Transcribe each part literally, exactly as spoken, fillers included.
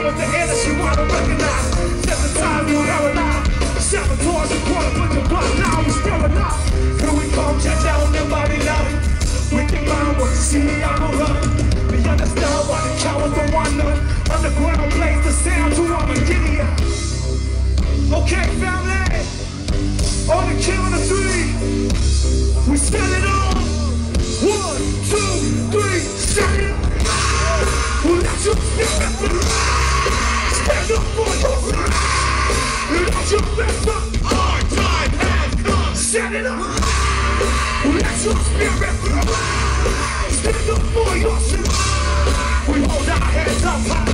with the air that she wanna recognize. Seven times we paralyzed. Seven tours and quarter with the blood. Now we still alive. Here we come, check down everybody love. We think about what you see on the run. We understand why the cowards don't want none. Underground plays the sound to Armageddon. Okay, family. On the count of three, we set it on. One, two, three, set it. We'll let you spirit fly. Stand up for your right. Let your best up. Our time has come. Set it up. We'll let your spirit fly. Stand up for your right. We hold our heads up high.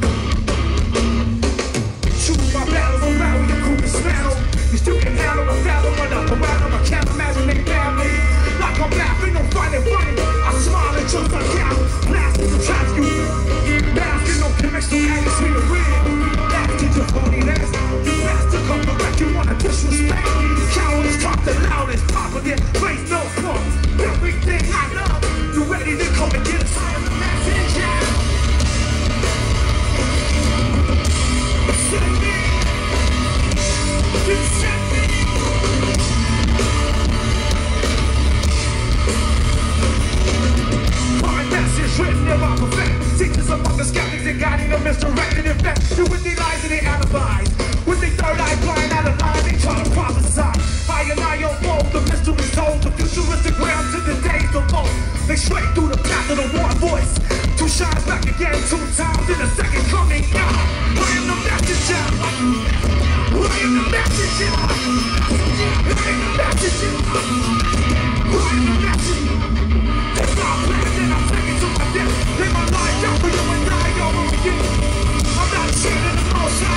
Choose my battles around with your cool dismantle. You still can handle a fathom, run up around them. I can't imagine they family. Like I'm laughing, I'm finding funny. I smile and choose my count. Blasting the traps, you basking on gimmicks, no anger, sweet and red. That's to your holiness. You bastard come correct, you wanna disrespect. Cowards talk the loudest, pop again, face no pump. Everything I love, you ready to come and get a sign of the message, yeah. Send me. You send me. My message written in my perfect. Teachers among the skeptics and guiding the misdirected effect. You with the lies and the alibis. With the third eye blind out of line, they try to prophesy. I and I unfold the mystery told. The futuristic realm to the days of old. They straight through the path of the one voice. Two shines back again, two times in a second coming out. I am the messenger. I am the messenger. I am the messenger. I am the messenger. Take my plans and I'm taking to my death. Lay my life down for you and die over again. I'm not cheating the motion.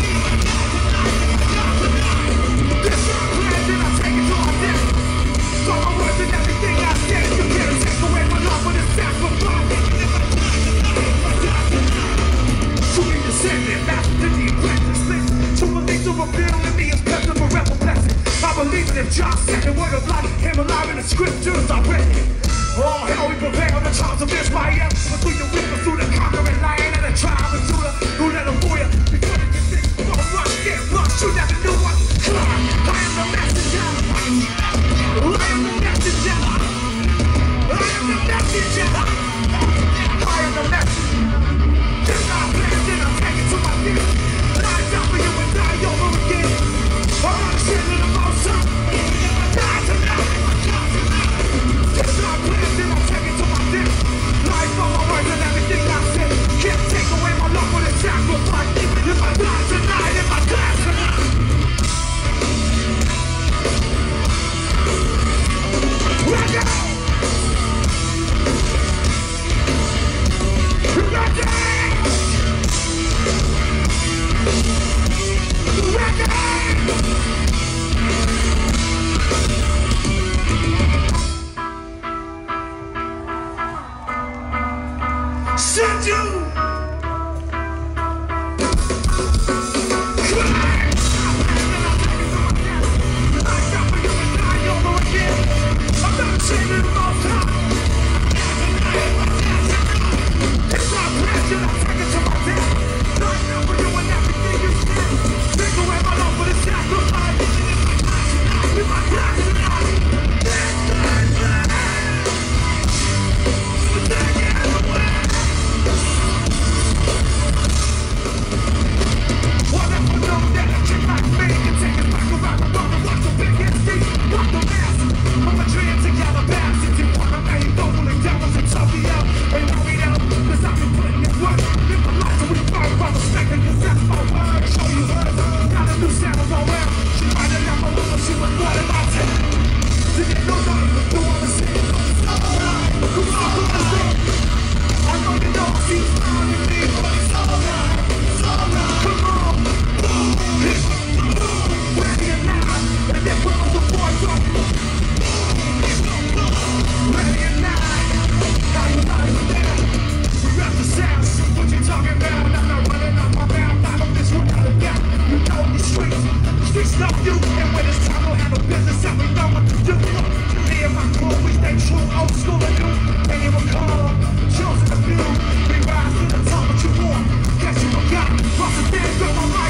This is my plans and I'm taking to my death. So I'm worth in everything I said. You can't take away my life with a sacrifice. To be descendant, master to the apprentice. To believe to reveal in me is present forever blessed. I believe in it, John said the word of life. Him alive in the scriptures I read it. Oh, hell, we prevail the tribes of Israel. But through your weakness, through the conquering lion and the tribe of Judah, who let them for you. Because of your things, don't run, get rushed, you never knew what. Climb, I am the messenger. I am the messenger. I am the messenger. I am the messenger. This is our plan, then I'm taking to my feet. Lie down for you and die over again. I'm not shitting the motion. Die tonight. This is our plan, then I'm taking to my feet. Life for my words and everything I said. Can't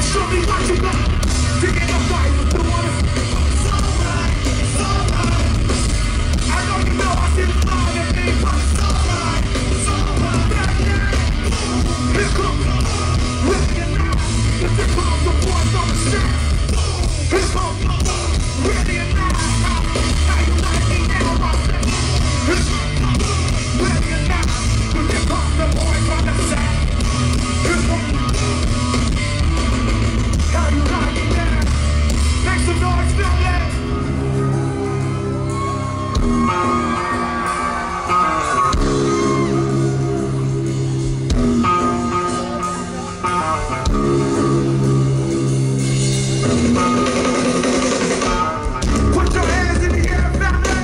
Show me what you got. Digging up right with the water. It's alright, it's alright. I know you know I didn't fly at me, but it's alright, it's alright. Here comes the ready and now. Here comes the boys on the street. Here comes the ready and now. How you like me now, my friend? Here comes the ready and now. Here comes the boys on the set. Here comes the how you like me now? Make some noise, family. Put your hands in the air, family.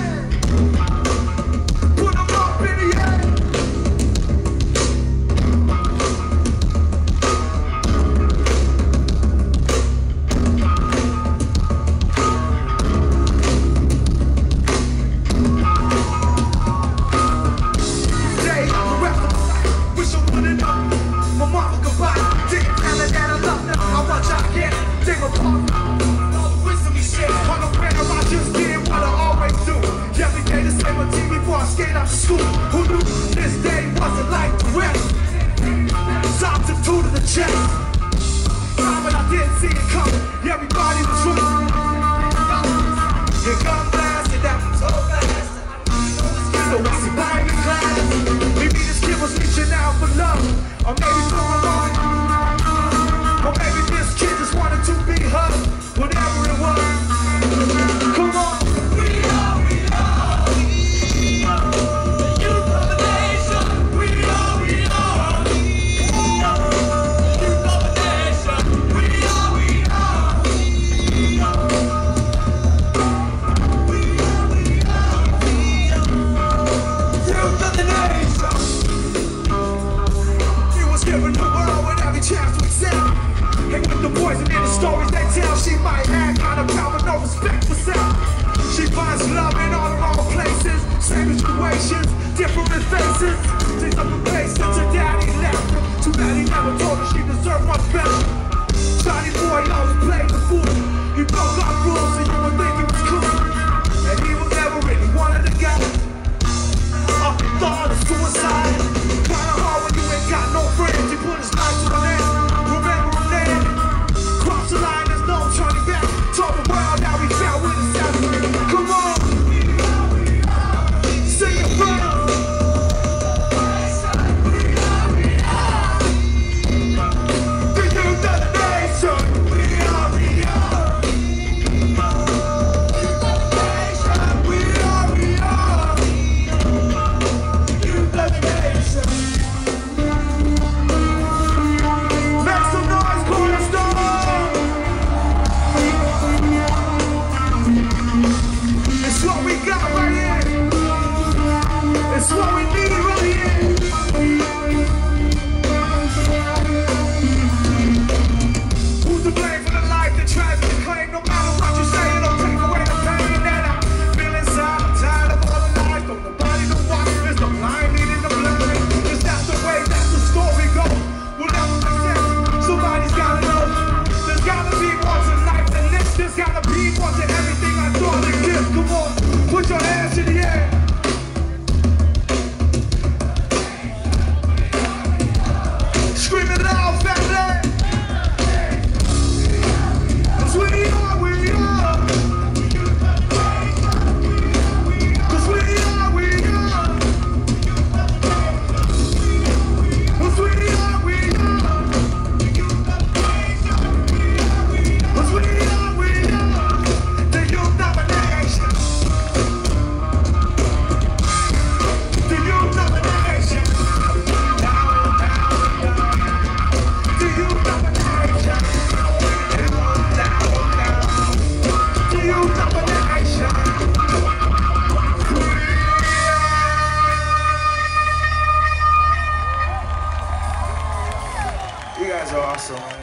Put them up in the air. Day on the rest of my life. Wish I wouldn't know. My mama goodbye. Didn't tell her that I love her. I watch I get it. They were part of all the wisdom we share. On the winner, I just did what I always do. Every day the same routine before I skate out to school. Who knew this day wasn't like the rest? Top to two to the chest. Time when I didn't see it coming. Everybody was running. Here come blasting that so fast. So I see by in class. Maybe this kid was reaching out for love. Or maybe for a moment. Or maybe this kid just wanted to be hugged. Whatever it was. Come on. We are, we are. The youth of the nation. We are, we are. The youth of the nation. We are, we are. We are, we are. Youth of the nation. He was given the world with every chance to excel. And with the poison in the stories they tell, she might act kind of power, no respect for self. She finds love in all the wrong places, same situations, different faces. She's up a place since her daddy left her. Too bad he never told her she deserved much better. Johnny boy always played the fool. He broke our rules so you would think he was cool. And he was never really one of the guys. Up the thought of suicide. Kinda hard when you ain't got no friends. He put his life to an end. Remember him then. Cross the line, there's no turning back. Told the world now we found with the seven. Come on. Sing it for us. The youth of the nation. We are, we are. Youth of the nation. We are, we are. Youth of the nation. Make some noise, Cornerstone. It's what we got right here. It's what we need right here. Who's to blame for the life that tries to claim? No matter what you say, it'll take away the pain that I feel inside. I'm tired of all the lies. Don't nobody to watch. There's no blind leading the blind. Is that the way that the story goes? Will never make sense. Somebody's gotta know. There's gotta be more to life than this. There's gotta be more to everything I thought to give. Come on, put your hands in the air. Scream it loud, family. 'Cause we are, we are. 'Cause we are, we are. 'Cause we are, we are. 'Cause we are, we are. The youth of the nation. The youth of the nation. Down, down, down. The youth of the nation. Down, down, down. The youth of the nation. You guys are awesome.